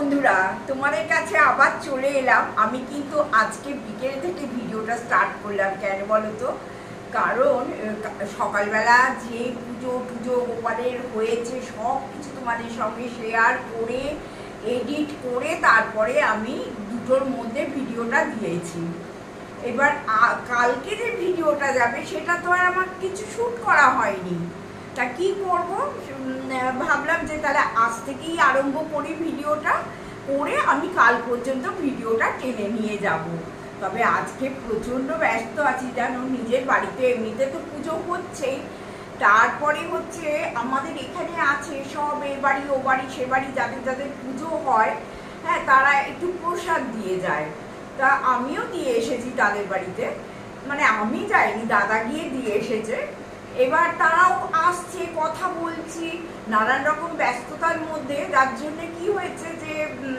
বন্ধুরা, তোমাদের কাছে আবার চলে এলাম। আমি কিন্তু আজকে বিকেল থেকে ভিডিওটা স্টার্ট করলাম। কেন বলো তো? কারণ সকালবেলা যে পুজো গোপালের হয়েছে সব কিছু তোমাদের সঙ্গে শেয়ার করে এডিট করে তারপরে আমি দুটোর মধ্যে ভিডিওটা দিয়েছি। এবার কালকে যে ভিডিওটা যাবে সেটা তো আর আমার কিছু শ্যুট করা হয়নি। তা কি করব, ভাবলাম যে তাহলে আজ থেকেই আরম্ভ করি ভিডিওটা করে আমি কাল পর্যন্ত ভিডিওটা টেনে নিয়ে যাব। তবে আজকে প্রচণ্ড ব্যস্ত আছি জানো, নিজের বাড়িতে এমনিতে তো পুজো হচ্ছেই, তারপরে হচ্ছে আমাদের এখানে আছে সব এ বাড়ি ও বাড়ি সে বাড়ি যাদের যাদের পুজো হয়, হ্যাঁ, তারা একটু প্রসাদ দিয়ে যায়। তা আমিও দিয়ে এসেছি তাদের বাড়িতে, মানে আমি যাইনি, দাদা গিয়ে দিয়ে এসেছে। এবার তারাও আসছে, কথা বলছি নানান রকম ব্যস্ততার মধ্যে, যার জন্য কি হয়েছে যে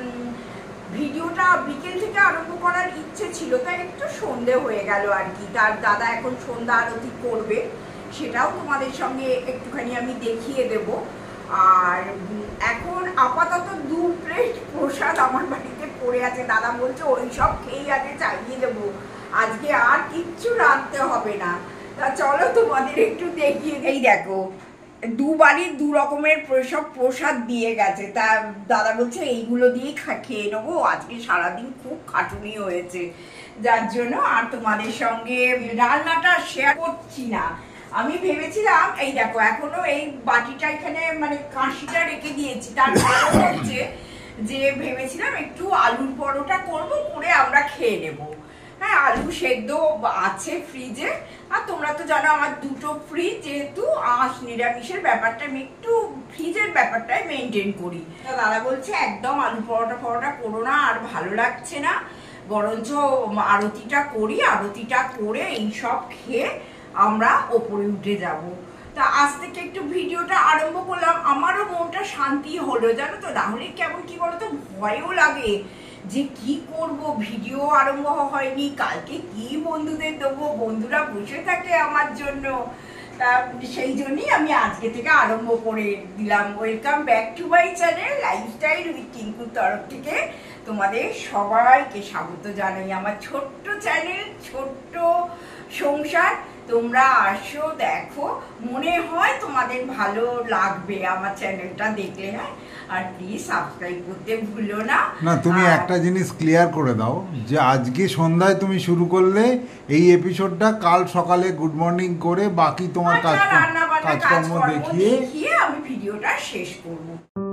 ভিডিওটা বিকেল থেকে আরম্ভ করার ইচ্ছে ছিল, তাই একটু সন্ধে হয়ে গেল আর কি। তার দাদা এখন সন্ধ্যা আরতি করবে, সেটাও তোমাদের সঙ্গে একটুখানি আমি দেখিয়ে দেব। আর এখন আপাতত 2 প্লেট প্রসাদ আমার বাড়িতে পড়ে আছে, দাদা বলছে ওই সব খেয়েই আগে চাইয়ে দেবো, আজকে আর কিচ্ছু রাঁধতে হবে না। তা চলো তোমাদের একটু দেখিয়ে। এই দেখো, 2 বাড়ির 2 রকমের সব প্রসাদ দিয়ে গেছে। তা দাদা বলছে এইগুলো দিয়েই খেয়ে নেবো, আজকে সারাদিন খুব খাটুনি হয়েছে, যার জন্য আর তোমাদের সঙ্গে রান্নাটা শেয়ার করছি না। আমি ভেবেছিলাম, এই দেখো এখনো এই বাটিটা এখানে মানে কাঁশিটা রেখে দিয়েছি, তার কারণ হচ্ছে যে ভেবেছিলাম একটু আলুর পরোটা করবো, করে আমরা খেয়ে নেবো। হ্যাঁ, আলু সেদ্ধ আছে ফ্রিজে, আর তোমরা তো জানো আমার 2টো ফ্রিজ, যেহেতু আঁশ নিরামিষের ব্যাপারটা আমি একটু ফ্রিজের ব্যাপারটাই মেনটেন করি। দাদা বলছে একদম আলু পরোটা করো না, আর ভালো লাগছে না, বরঞ্চ আরতিটা করি, আরতিটা করে এইসব খেয়ে আমরা ওপরে উঠে যাব। তা আজ থেকে একটু ভিডিওটা আরম্ভ করলাম, আমারও মনটা শান্তি হলো জানো তো। নাহলে কেমন কি বলতো, ভয়ও লাগে যে কি করব, ভিডিও আরম্ভ হয়নি, কালকে কি বন্ধুদের দেবো, বন্ধুরা বসে থাকে আমার জন্য। তা সেই জন্যই আমি আজকে থেকে আরম্ভ করে দিলাম। Welcome back to my channel lifestyle with টিঙ্কুর তরফ থেকে তোমাদের সবাইকে স্বাগত জানাই আমার ছোট্ট চ্যানেল, ছোট্ট সংসার। তোমরা আসো, দেখো, মনে হয় তোমাদের ভালো লাগবে আমার চ্যানেলটা দেখলে। হ্যাঁ, আর প্লিজ সাবস্ক্রাইব করতে ভুলো না। না, তুমি একটা জিনিস ক্লিয়ার করে দাও যে আজকে সন্ধ্যায় তুমি শুরু করলে এই এপিসোডটা, কাল সকালে গুড মর্নিং করে বাকি তোমার কাজকর্ম দেখিয়ে আমি ভিডিওটা শেষ করব।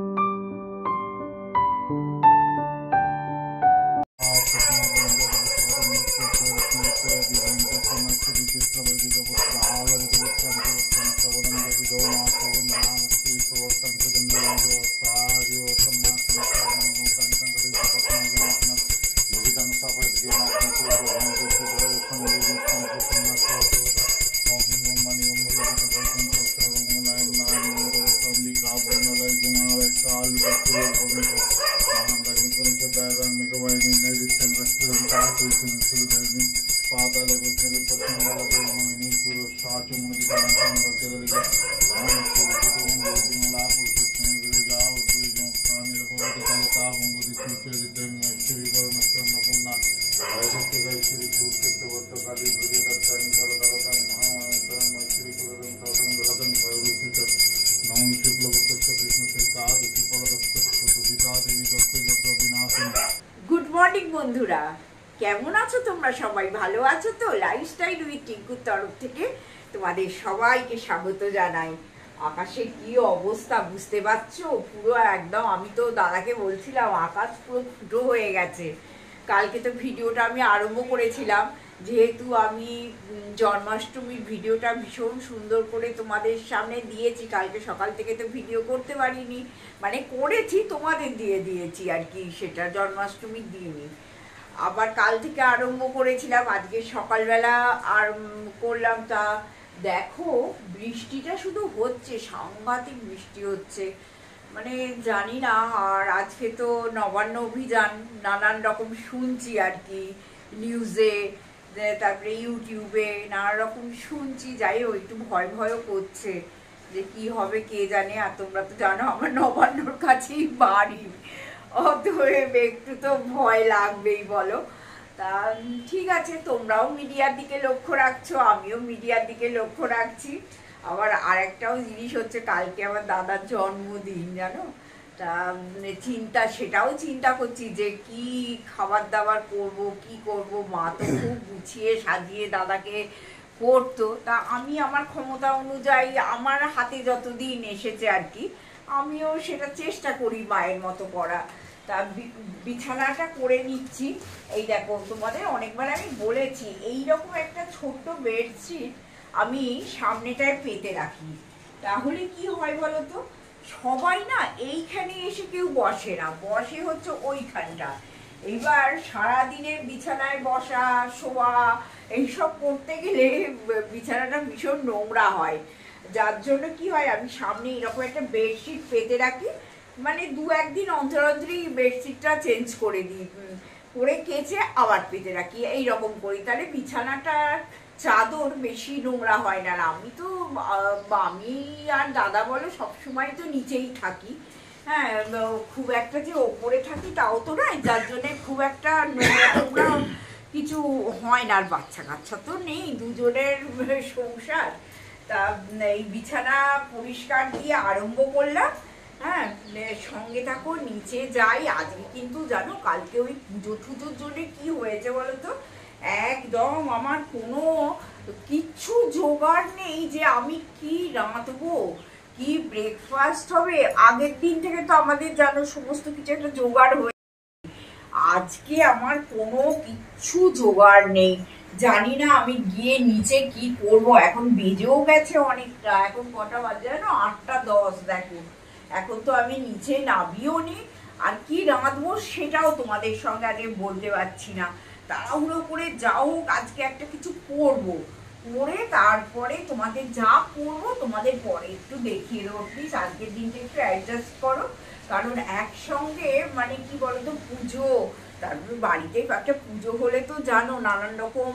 বন্ধুরা, কেমন আছো তোমরা? সবাই ভালো আছো তো? লাইফস্টাইল উইথ টিঙ্কুর তরফ থেকে তোমাদের সবাইকে স্বাগত জানাই। আকাশের কি অবস্থা বুঝতে পারছো? পুরো একদম, আমি তো দাদাকে বলছিলাম আকাশ পুরো ফুটো হয়ে গেছে। কালকে তো ভিডিওটা আমি আরম্ভ করেছিলাম, যেহেতু আমি জন্মাষ্টমীর ভিডিওটা ভীষণ সুন্দর করে তোমাদের সামনে দিয়েছি। কালকে সকাল থেকে তো ভিডিও করতে পারিনি, মানে করেছি তোমাদের দিয়ে দিয়েছি আর কি, সেটা জন্মাষ্টমীর দিনই। আবার কাল থেকে আরম্ভ করেছিলাম, আজকে সকালবেলা আর করলাম। তা দেখো বৃষ্টিটা শুধু হচ্ছে, সাংঘাতিক বৃষ্টি হচ্ছে, মানে জানি না। আর আজকে তো নবান্ন অভিযান নানান রকম শুনছি আর কি, নিউজে, তারপরে ইউটিউবে নানা রকম শুনছি। যাই হোক, একটু ভয়ও করছে যে কি হবে কে জানে। আর তোমরা তো জানো আমার নবান্নর কাছেই বাড়ি, অতএব একটু তো ভয় লাগবেই বলো। তা ঠিক আছে, তোমরাও মিডিয়ার দিকে লক্ষ্য রাখছো, আমিও মিডিয়ার দিকে লক্ষ্য রাখছি। আবার আরেকটাও জিনিস হচ্ছে, কালকে আমার দাদার জন্মদিন জানো, তা সেটাও চিন্তা করছি যে কি খাবার দাবার করব, কি করব। মা তো খুব গুছিয়ে সাজিয়ে দাদাকে করতো, তা আমি আমার ক্ষমতা অনুযায়ী আমার হাতে যতদিন এসেছে আর কি, আমিও সেটা চেষ্টা করি মায়ের মতো করা। তা বিছানাটা করে নিচ্ছি। এই দেখো, তোমাদের অনেকবার আমি বলেছি এইরকম একটা ছোট্ট বেডশিট আমি সামনেটায় পেতে রাখি। তাহলে কি হয় বলো তো, সবাই না এইখানে এসে কেউ বসে না, বসে হচ্ছে ওইখানটা। এইবার সারাদিনের বিছানায় বসা শোয়া এইসব করতে গেলে বিছানাটা ভীষণ নোংরা হয়, যার জন্য কি হয় আমি সামনে এরকম একটা বেডশিট পেতে রাখি। মানে 2-1 দিন অন্তর অন্তরই বেডশিটটা চেঞ্জ করে দিই, করে কেচে আবার পেতে রাখি, এইরকম করি। তাহলে বিছানাটার চাদর বেশি নোংরা হয় না। আমি তো আমি আর দাদা বলো সবসময় তো নিচেই থাকি, হ্যাঁ, খুব একটা যে ওপরে থাকি তাও তো নয়, যার জন্য খুব একটা নোংরা কিছু হয় না। আর বাচ্চা কাচ্চা তো নেই, দুজনের সংসার। তা এই বিছানা পরিষ্কার দিয়ে আরম্ভ করলাম। হ্যাঁ, সঙ্গে থাকো, নিচে যাই। আজকে কিন্তু জানো কালকে ওই পুজো টুজোর জন্য কি হয়েছে বলতো, একদম আমার কোনো কিচ্ছু জোগাড় নেই যে আমি কি রাঁধবো, কি ব্রেকফাস্ট হবে। আগের দিন থেকে তো আমাদের জানো সমস্ত কিছু একটা জোগাড় হয়ে, আজকে আমার কোনো কিচ্ছু জোগাড় নেই। জানি না আমি গিয়ে নিচে কি করব। এখন বেজেও গেছে অনেকটা, এখন কটা বাজে জানো, 8:10। দেখো এখন তো আমি নিচে নামিও নি, আর কি রাঁধবো সেটাও তোমাদের সঙ্গে আগে বলতে পারছি না। তাড়াহুড়ো করে যাও, আজকে একটা কিছু করবো, করে তারপরে তোমাদের যা করবো তোমাদের পরে একটু দেখিয়ে দেবো। প্লিজ আজকের দিনটা একটু অ্যাডজাস্ট করো, কারণ একসঙ্গে মানে কি বলতো, পুজো, তারপরে বাড়িতে একটা পুজো হলে তো জানো নানান রকম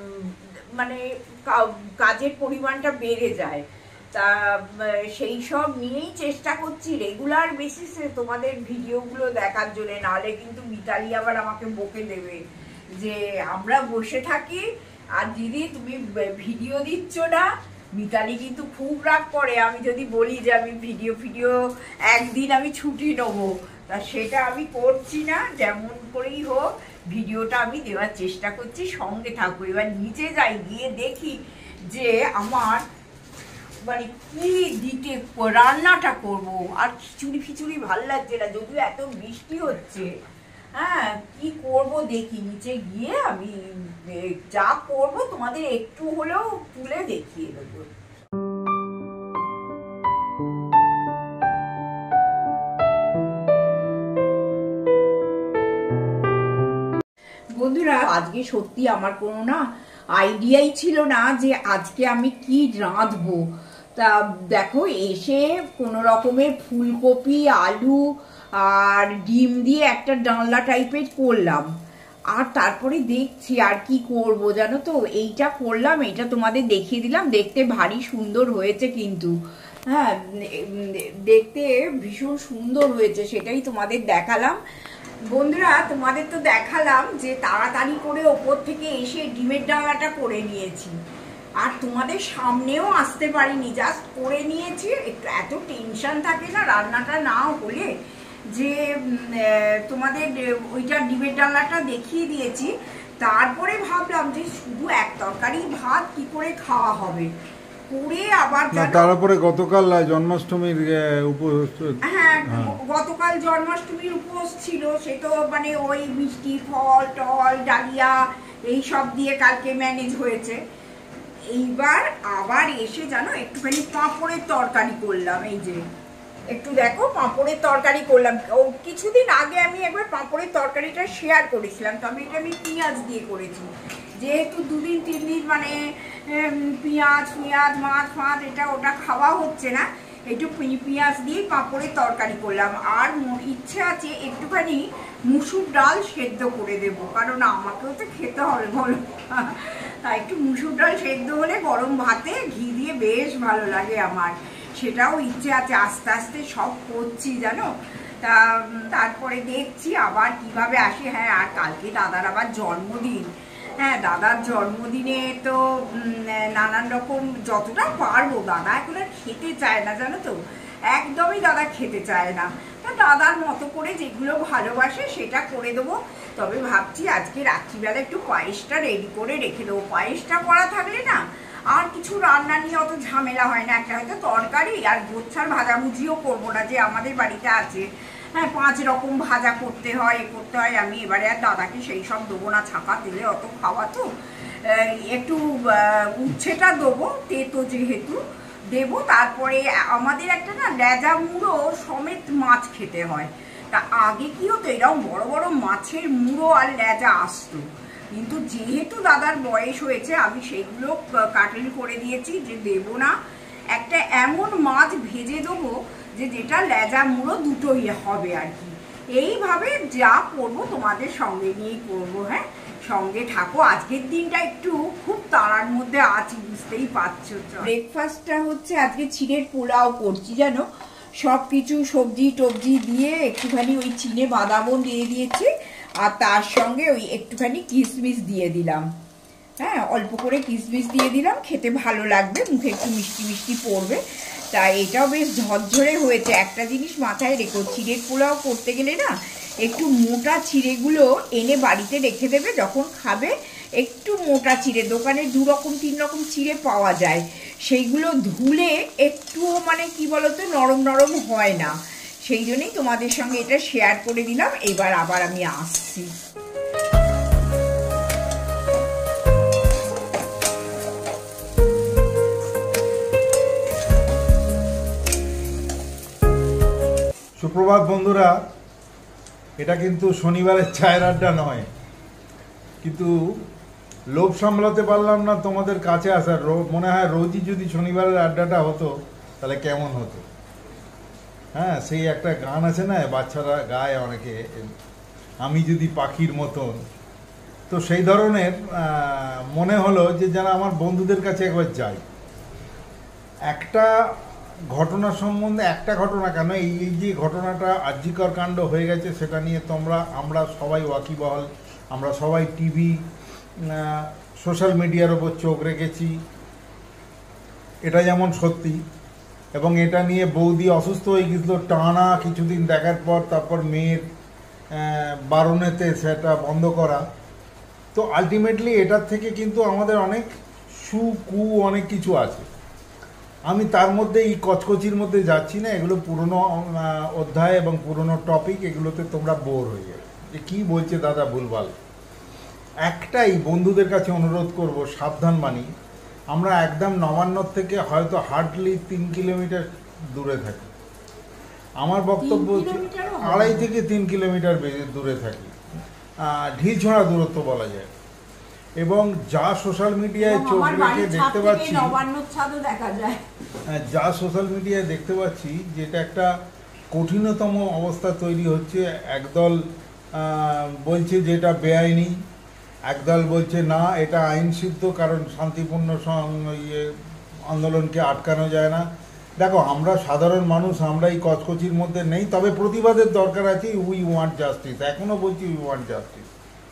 মানে কাজের পরিমাণটা বেড়ে যায়। তা সেই সব নিয়েই চেষ্টা করছি রেগুলার বেসিসে তোমাদের ভিডিওগুলো দেখার জন্য, নাহলে কিন্তু মিতালি আবার আমাকে বকে দেবে যে আমরা বসে থাকি আর দিদি তুমি ভিডিও দিচ্ছ না। মিতালি কিন্তু খুব রাগ করে আমি যদি বলি যে আমি ভিডিও একদিন আমি ছুটি নেবো, তা সেটা আমি করছি না। যেমন করেই হোক ভিডিওটা আমি দেওয়ার চেষ্টা করছি, সঙ্গে থাকবো। এবার নিচে যাই, গিয়ে দেখি যে আমার মানে কি দিতে রান্নাটা করব। আর খিচুড়ি ভাল লাগছে না, যদিও এত বৃষ্টি হচ্ছে। হ্যাঁ, কি করব দেখি, নিচে গিয়ে আমি যা করব তোমাদের একটু হলেও তুলে দেখিয়ে দেবো। বন্ধুরা, আজকে সত্যি আমার কোনো না আইডিয়াই ছিল না যে আজকে আমি কি রাঁধবো। তা দেখো, এসে কোনো রকমের ফুলকপি, আলু আর ডিম দিয়ে একটা ডালনা টাইপের করলাম। আর তারপরে দেখছি আর কি করব জানো তো, এইটা করলাম, এইটা তোমাদের দেখিয়ে দিলাম। দেখতে ভারী সুন্দর হয়েছে কিন্তু, হ্যাঁ দেখতে ভীষণ সুন্দর হয়েছে, সেটাই তোমাদের দেখালাম। বন্ধুরা, তোমাদের তো দেখালাম যে তাড়াতাড়ি করে ওপর থেকে এসে ডিমের ডালনাটা করে নিয়েছি, আর তোমাদের সামনেও আসতে পারিনি, জাস্ট করে নিয়েছি। একটু এত টেনশন থাকে না রান্নাটা না হলে, যে তোমাদের ওইটা ডিমের ডালনাটা দেখিয়ে দিয়েছি। তারপরে ভাবলাম যে শুধু এক তরকারি ভাত কি করে খাওয়া হবে, করে আবার তারপরে গতকাল জন্মাষ্টমীর উপোস। হ্যাঁ, গতকাল জন্মাষ্টমীর উপোস ছিল, সে তো মানে ওই মিষ্টি ফল টল ডালিয়া এইসব দিয়ে কালকে ম্যানেজ হয়েছে। এইবার আবার এসে জানো একটুখানি পাঁপড়ের তরকারি করলাম। এই যে একটু দেখো, পাঁপড়ের তরকারি করলাম। ও কিছুদিন আগে আমি একবার পাঁপড়ের তরকারিটা শেয়ার করেছিলাম, তবে এটা আমি পেঁয়াজ দিয়ে করেছি। যেহেতু 2-3 দিন মানে পেঁয়াজ মাছ ফাঁদ এটা ওটা খাওয়া হচ্ছে না, একটু পেঁয়াজ দিয়ে পাঁপড়ের তরকারি করলাম। আর ইচ্ছে আছে একটুখানি মুসুর ডাল সেদ্ধ করে দেব, কারণ আমাকেও তো খেতে হবে বলো। একটু মুসুর ডাল সেদ্ধ হলে গরম ভাতে ঘি দিয়ে বেশ ভালো লাগে আমার, সেটাও ইচ্ছে আছে। আস্তে আস্তে সব করছি জানো। তা তারপরে দেখছি আবার কিভাবে আসি। হ্যাঁ, আর কালকে দাদার আবার জন্মদিন। হ্যাঁ, দাদার জন্মদিনে তো নানান রকম যতটা পারবো, দাদা এখন আর খেতে চায় না জানো তো, একদমই দাদা খেতে চায় না। তা দাদার মতো করে যেগুলো ভালোবাসে সেটা করে দেবো। তবে ভাবছি আজকে রাত্রিবেলা একটু পায়েসটা রেডি করে রেখে দেবো। পায়েসটা করা থাকলে না আর কিছু রান্না নিয়ে অত ঝামেলা হয় না। একটা হয়তো তরকারি আর গোচ্ছার ভাজাভুজিও করবো না, যে আমাদের বাড়িতে আছে। হ্যাঁ, 5 রকম ভাজা করতে হয়, করতে হয়। আমি এবারে আর দাদাকে সেই সব দেবো না, ছাকা তেলে অত খাওয়া তো। একটু উচ্ছেটা দেবো, তেতো যেহেতু দেবো। তারপরে আমাদের একটা না লেজা মুড়ো সমেত মাছ খেতে হয়। তা আগে কি হতো, এরকম বড় বড় মাছের মুড়ো আর লেজা আসতো, কিন্তু যেহেতু দাদার বয়স হয়েছে আমি সেইগুলো কাটিং করে দিয়েছি যে দেবো না। একটা এমন মাছ ভেজে দেবো যে যেটা লেজা মুড়ো দুটোই হবে আর কি। এইভাবে যা করবো তোমাদের সঙ্গে নিয়েই করবো। হ্যাঁ, সঙ্গে থাকো। আজকের দিনটা একটু খুব তাড়ার মধ্যে আছি, বুঝতেই পারছো। ব্রেকফাস্টটা হচ্ছে আজকে চিড়ের পোলাও করছি জানো, সব কিছু সবজি টবজি দিয়ে একটুখানি ওই চিনে বাদামও দিয়ে দিয়েছি, আর তার সঙ্গে ওই একটুখানি কিশমিশ দিয়ে দিলাম। হ্যাঁ, অল্প করে কিশমিশ দিয়ে দিলাম, খেতে ভালো লাগবে, মুখে একটু মিষ্টি মিষ্টি পড়বে। তা এটাও বেশ ঝরঝরে হয়েছে। একটা জিনিস মাথায় রেখো, চিড়ের পোলাও করতে গেলে না একটু মোটা চিড়েগুলো এনে বাড়িতে রেখে দেবে, যখন খাবে একটু মোটা চিড়ে, দোকানে 2 রকম 3 রকম চিড়ে পাওয়া যায়, সেইগুলো ধুলে একটুও মানে কি বলতো নরম নরম হয় না। সেই জন্যই তোমাদের সঙ্গে এটা শেয়ার করে দিলাম। এবার আবার আমি আসছি। সুপ্রভাত বন্ধুরা, এটা কিন্তু শনিবারের চায়ের আড্ডা নয়, কিন্তু লোভ সামলাতে পারলাম না তোমাদের কাছে আসার। মনে হয় রোজই যদি শনিবারের আড্ডাটা হতো তাহলে কেমন হতো। হ্যাঁ, সেই একটা গান আছে না, বাচ্চারা গায় অনেকে, আমি যদি পাখির মতন। তো সেই ধরনের মনে হলো যে যেন আমার বন্ধুদের কাছে একবার যাই। একটা ঘটনা সম্বন্ধে, একটা ঘটনা কেন, এই যে ঘটনাটা আর্যিকর কাণ্ড হয়ে গেছে সেটা নিয়ে আমরা সবাই ওয়াকিবহাল। আমরা সবাই টিভি, সোশ্যাল মিডিয়ার ওপর চোখ রেখেছি, এটা যেমন সত্যি। এবং এটা নিয়ে বৌদি অসুস্থ হয়ে গেছিল টানা কিছুদিন দেখার পর, তারপর মেয়ের বারণেতে সেটা বন্ধ করা। তো আলটিমেটলি এটার থেকে কিন্তু আমাদের অনেক অনেক কিছু আছে। আমি তার মধ্যে এই কচকচির মধ্যে যাচ্ছি না, এগুলো পুরনো অধ্যায় এবং পুরনো টপিক, এগুলোতে তোমরা বোর হয়ে যাবে যে কী বলছে দাদা ভুলভাল। একটাই বন্ধুদের কাছে অনুরোধ করব, সাবধান বাণী। আমরা একদম নবান্নর থেকে হয়তো হার্ডলি 3 কিলোমিটার দূরে থাকি। আমার বক্তব্য হচ্ছে 2.5 থেকে 3 কিলোমিটার দূরে থাকি, ঢিলছড়া দূরত্ব বলা যায়। এবং যা সোশ্যাল মিডিয়ায় চোখ রেখে দেখতে পাচ্ছি, যা সোশ্যাল মিডিয়ায় দেখতে পাচ্ছি, যেটা একটা কঠিনতম অবস্থা তৈরি হচ্ছে। একদল বলছে যে এটা বেআইনি, একদল বলছে না এটা আইন সিদ্ধ, কারণ শান্তিপূর্ণ আন্দোলনকে আটকানো যায় না। দেখো, আমরা সাধারণ মানুষ, আমরা এই কচকচির মধ্যে নেই, তবে প্রতিবাদের দরকার আছে। উই ওয়ান্ট জাস্টিস, এখনো বলছি উই ওয়ান্ট জাস্টিস।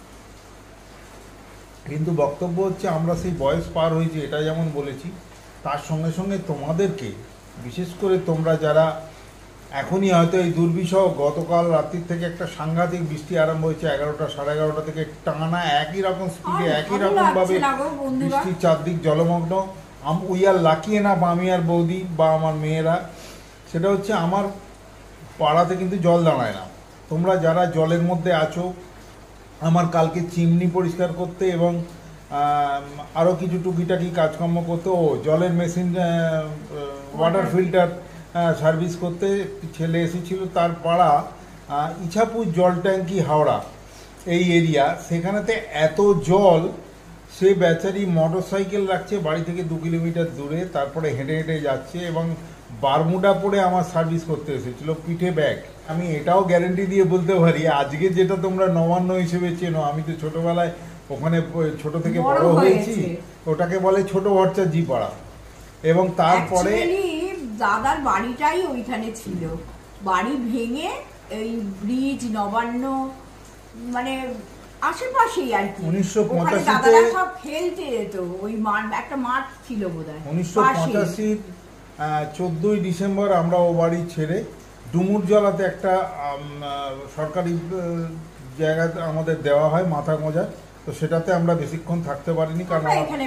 কিন্তু বক্তব্য হচ্ছে আমরা সেই বয়স পার হয়েছি, এটা যেমন বলেছি, তার সঙ্গে সঙ্গে তোমাদেরকে, বিশেষ করে তোমরা যারা এখনই হয়তো এই দুর্বিষহ, গতকাল রাত্রির থেকে একটা সাংঘাতিক বৃষ্টি আরম্ভ হয়েছে, 11টা 11:30 থেকে টানা একই রকম স্পিডে একই রকমভাবে বৃষ্টি, চারদিক জলমগ্ন। উই আর লাকি না, আমি আর বৌদি বা আমার মেয়েরা। সেটা হচ্ছে আমার পাড়াতে কিন্তু জল দাঁড়ায় না। তোমরা যারা জলের মধ্যে আছো, আমার কালকে চিমনি পরিষ্কার করতে এবং আরও কিছু টুকিটাকি কাজকর্ম করতে, জলের মেশিন, ওয়াটার ফিল্টার সার্ভিস করতে ছেলে এসেছিল। তার পাড়া ইছাপুর জল ট্যাঙ্কি, হাওড়া এই এরিয়া, সেখানেতে এত জল, সে বেচারি মোটর সাইকেল রাখছে বাড়ি থেকে 2 কিলোমিটার দূরে, তারপরে হেঁটে হেঁটে যাচ্ছে এবং বারমুডা পরে আমার সার্ভিস করতে এসেছিল, পিঠে ব্যাগ। আমি এটাও গ্যারেন্টি দিয়ে বলতে পারি, আজকে যেটা তোমরা নবান্ন হিসেবে চেনো, আমি তো ছোটবেলায় ওখানে ছোট থেকে বড় হয়েছি, ওটাকে বলে ছোট ভট্টাচার্য পাড়া। এবং তারপরে দাদার বাড়িটাই ওইখানে ছিল, বাড়ি ভেঙে এই ব্রিজ নবান্ন মানে আশেপাশেই আর কি। 1985 দাদারা সব খেলতে যেত, ওই মাঠ, একটা মাঠ ছিল বোধহয় 1985 14ই ডিসেম্বর আমরা ও বাড়ি ছেড়ে ডুমুরজলাতে একটা সরকারি জায়গাতে আমাদের দেওয়া হয় মাথা গোঁজা, তো সেটাতে আমরা বেশিক্ষণ থাকতে পারিনি কারণ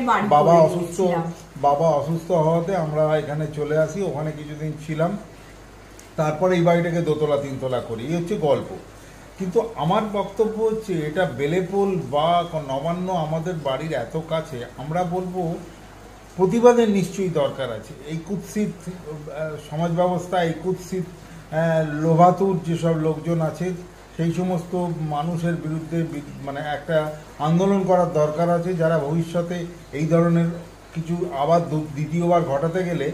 বাবা অসুস্থ হওয়াতে আমরা এখানে চলে আসি, ওখানে কিছুদিন ছিলাম, তারপরে এই বাড়িটাকে দোতলা তিনতলা করি। এই হচ্ছে গল্প। কিন্তু আমার বক্তব্য হচ্ছে এটা বেলেপোল বা নবান্ন আমাদের বাড়ির এত কাছে, আমরা বলবো প্রতিবাদের নিশ্চয়ই দরকার আছে। এই কুৎসিত সমাজ ব্যবস্থা, এই কুৎসিত লোভাতুর যেসব লোকজন আছে, সেই সমস্ত মানুষের বিরুদ্ধে মানে একটা আন্দোলন করার দরকার আছে, যারা ভবিষ্যতে এই ধরনের কিছু আবার দ্বিতীয়বার ঘটাতে গেলে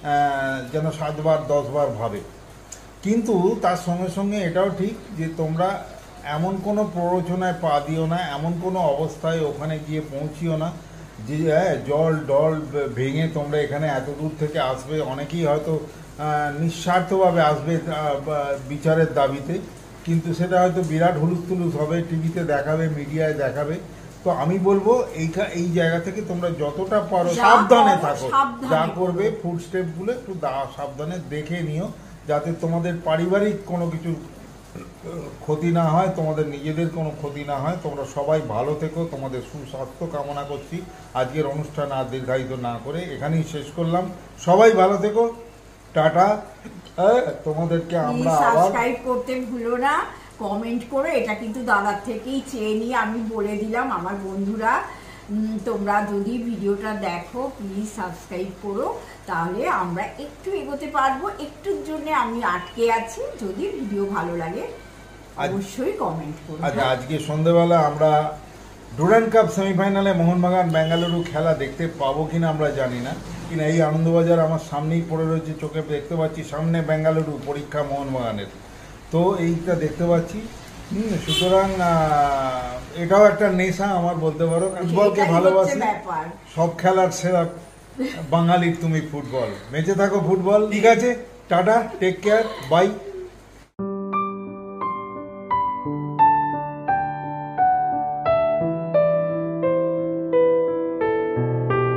যেন 7 বার 10 বার ভাবে। কিন্তু তার সঙ্গে সঙ্গে এটাও ঠিক যে তোমরা এমন কোনো প্ররোচনায় পা দিও না, এমন কোনো অবস্থায় ওখানে গিয়ে পৌঁছিও না যে জল ডল ভেঙে তোমরা এখানে এত দূর থেকে আসবে। অনেকেই হয়তো নিঃস্বার্থভাবে আসবে বিচারের দাবিতে, কিন্তু সেটা হয়তো বিরাট হুলুস্থুলুস হবে, টিভিতে দেখাবে, মিডিয়ায় দেখাবে। তো আমি বলবো এই জায়গা থেকে তোমরা যতটা পারো সাবধানে থাকো, যা করবে ফুড স্টেপগুলো একটু সাবধানে দেখে নিও, যাতে তোমাদের পারিবারিক কোনো কিছু ক্ষতি না হয়, তোমাদের নিজেদের কোনো ক্ষতি না হয়। তোমরা সবাই ভালো থেকো, তোমাদের সুস্বাস্থ্য কামনা করছি। আজকের অনুষ্ঠান আর দীর্ঘায়িত না করে এখানেই শেষ করলাম। সবাই ভালো থেকো, টাটা। তোমাদেরকে আমরা সাবস্ক্রাইব করতে ভুলো না, কমেন্ট করো। এটা কিন্তু দাদার থেকেই চেয়ে নিয়ে আমি বলে দিলাম। আমার বন্ধুরা, তোমরা যদি ভিডিওটা দেখো প্লিজ সাবস্ক্রাইব করো, তাহলে আমরা একটু এগোতে পারবো। একটুর জন্য আমি আটকে আছি, যদি ভিডিও ভালো লাগে অবশ্যই কমেন্ট করো। আজকে সন্ধ্যেবেলা আমরা ডুরান্ড কাপ সেমিফাইনালে মোহনবাগান বেঙ্গালুরু খেলা দেখতে পাবো কিনা আমরা জানি না, কিনা এই আনন্দবাজার আমার সামনেই পড়ে রয়েছে, চোখে দেখতে পাচ্ছি সামনে বেঙ্গালুরু পরীক্ষা মোহনবাগানের, তো এইটা দেখতে পাচ্ছি। সুতরাং এটাও একটা নেশা আমার বলতে পারো। ফুটবলকে ভালোবাসি, সব খেলার সেরা বাঙালির তুমি ফুটবল। বেঁচে থাকো ফুটবল। ঠিক আছে, টাটা, টেক কেয়ার, বাই।